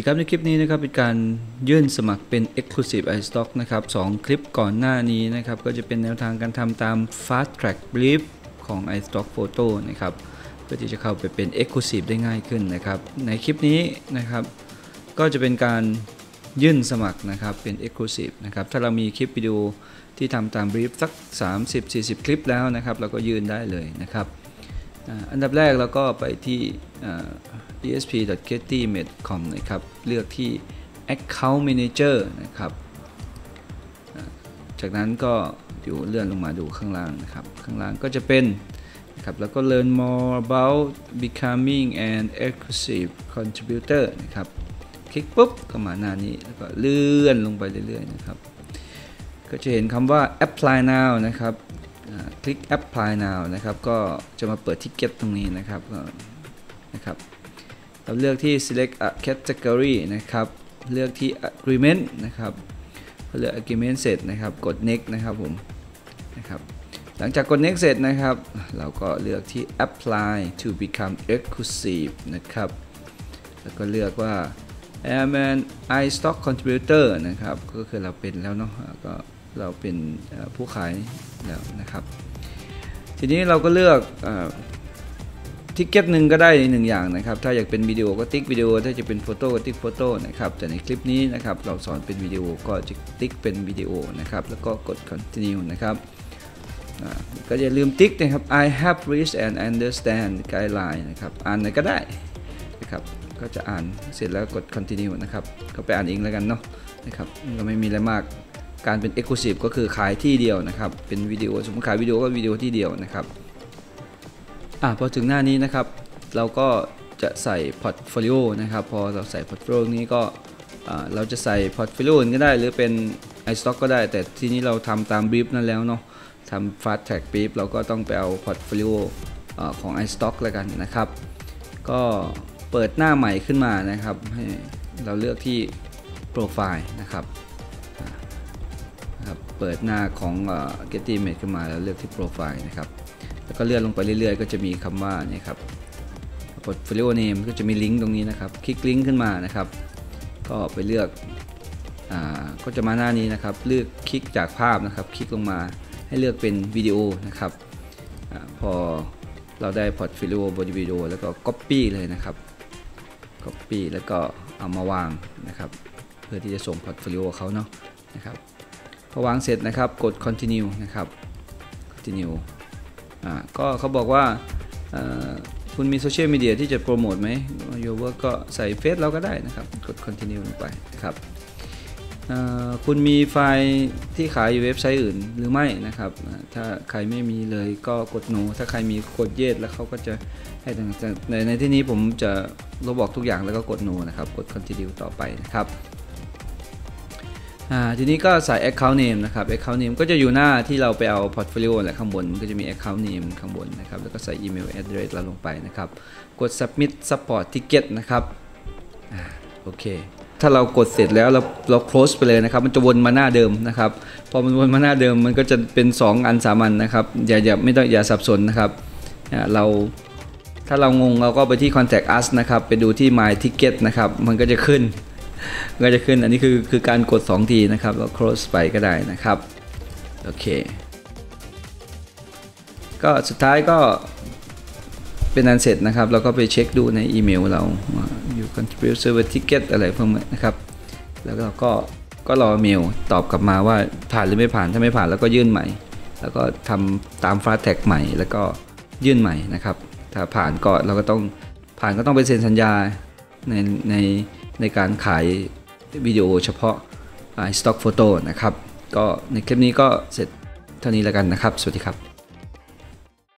ดีครับในคลิปนี้นะครับเป็นการยื่นสมัครเป็น Exclusive iStock นะครับ2คลิปก่อนหน้านี้นะครับก็จะเป็นแนวทางการทำตาม Fast Track Brief ของ iStock Photo นะครับเพื่อที่จะเข้าไปเป็น Exclusive ได้ง่ายขึ้นนะครับในคลิปนี้นะครับก็จะเป็นการยื่นสมัครนะครับเป็น Exclusive นะครับถ้าเรามีคลิปวิดีโอที่ทำตาม Brief สัก 30-40 คลิปแล้วนะครับเราก็ยื่นได้เลยนะครับอันดับแรกเราก็ไปที่esp.getty.com นะครับเลือกที่ Account Manager นะครับจากนั้นก็อยู่เลื่อนลงมาดูข้างล่างนะครับข้างล่างก็จะเป็นนะครับแล้วก็ Learn more about becoming an exclusive contributor นะครับคลิกปุ๊บก็มาหน้านี้แล้วก็เลื่อนลงไปเรื่อยๆนะครับก็จะเห็นคำว่า Apply now นะครับคลิก Apply now นะครับก็จะมาเปิดทิกเก็ตตรงนี้นะครับเราเลือกที่ select a category นะครับเลือกที่ agreement นะครับพอเลือก agreement เสร็จนะครับกด next นะครับผมนะครับหลังจากกด next เสร็จนะครับเราก็เลือกที่ apply to become exclusive นะครับแล้วก็เลือกว่า I'm an iStock contributor นะครับก็คือเราเป็นแล้วเนาะก็เราเป็นผู้ขายแล้วนะครับทีนี้เราก็เลือกทิกเก็ตหนึ่งก็ได้หนึ่งอย่างนะครับถ้าอยากเป็นวิดีโอก็ติ๊กวิดีโอถ้าจะเป็นโฟโต้ก็ติ๊กโฟโต้นะครับแต่ในคลิปนี้นะครับเราสอนเป็นวิดีโอก็จะติ๊กเป็นวิดีโอนะครับแล้วก็กด continue นะครับก็อย่าลืมติ๊กนะครับ I have reached and understand guideline นะครับอ่านไหนก็ได้นะครับก็จะอ่านเสร็จแล้วกด continue นะครับก็ไปอ่านเองแล้วกันเนาะนะครับก็ไม่มีอะไรมากการเป็น Exclusive ก็คือขายที่เดียวนะครับเป็นวิดีโอสมมติขายวิดีโอก็วิดีโอที่เดียวนะครับพอถึงหน้านี้นะครับเราก็จะใส่พอร์ตโฟลิโอนะครับพอเราใส่พอร์ตโฟลิโอนี้ก็เราจะใส่พอร์ตโฟลิโอก็ได้หรือเป็น iStock ก็ได้แต่ที่นี้เราทำตามบรีฟนั่นแล้วเนาะทำ Fast Track Brief เราก็ต้องไปเอาพอร์ตโฟลิโอของ iStock แล้วกันนะครับก็เปิดหน้าใหม่ขึ้นมานะครับให้เราเลือกที่โปรไฟล์นะครับเปิดหน้าของ Getty Image ขึ้นมาแล้วเลือกที่โปรไฟล์นะครับแล้วก็เลื่อนลงไปเรื่อยๆก็จะมีคำว่านี่ครับ Portfolio Name ก็จะมีลิงก์ตรงนี้นะครับคลิกลิงก์ขึ้นมานะครับก็ไปเลือกก็จะมาหน้านี้นะครับเลือกคลิกจากภาพนะครับคลิกลงมาให้เลือกเป็นวิดีโอนะครับพอเราได้ Portfolio บนวิดีโอแล้วก็ Copy เลยนะครับ Copy แล้วก็เอามาวางนะครับเพื่อที่จะส่ง Portfolio เขาเนาะนะครับพอวางเสร็จนะครับกด continue นะครับ continue ก็เขาบอกว่าคุณมีโซเชียลมีเดียที่จะโปรโมทไหม Your Work ก็ใส่เฟซเราก็ได้นะครับกด continue ลงไปนะครับคุณมีไฟล์ที่ขายอยู่เว็บไซต์อื่นหรือไม่นะครับถ้าใครไม่มีเลยก็กด no ถ้าใครมีกด yes แล้วเขาก็จะให้ในที่นี้ผมจะลบบอกทุกอย่างแล้วก็กด no นะครับกด continue ต่อไปนะครับทีนี้ก็ใส่ account name นะครับ account name ก็จะอยู่หน้าที่เราไปเอา portfolio แหละข้างบนก็จะมี account name ข้างบนนะครับแล้วก็ใส่ email address เราลงไปนะครับกด submit support ticket นะครับโอเคถ้าเรากดเสร็จแล้วเรา close ไปเลยนะครับมันจะวนมาหน้าเดิมนะครับพอมันวนมาหน้าเดิมมันก็จะเป็น2อัน3อันนะครับอย่าสับสนนะครับถ้าเรางงเราก็ไปที่ contact us นะครับไปดูที่ my ticket นะครับมันก็จะขึ้นอันนี้คือการกด2ทีนะครับแล้ว close ไปก็ได้นะครับโอเคก็สุดท้ายก็เป็นอันเสร็จนะครับเราก็ไปเช็คดูในอีเมลเราอยู่ contribute server ticket อะไรพวกนี้นะครับแล้วก็รอเมลตอบกลับมาว่าผ่านหรือไม่ผ่านถ้าไม่ผ่านแล้วก็ยื่นใหม่แล้วก็ทำตาม Fast Track ใหม่แล้วก็ยื่นใหม่นะครับถ้าผ่านก็เราก็ต้องไปเซ็นสัญญาในการขายวิดีโอเฉพาะ iStock Photo นะครับก็ในคลิปนี้ก็เสร็จเท่านี้แล้วกันนะครับสวัสดีครับ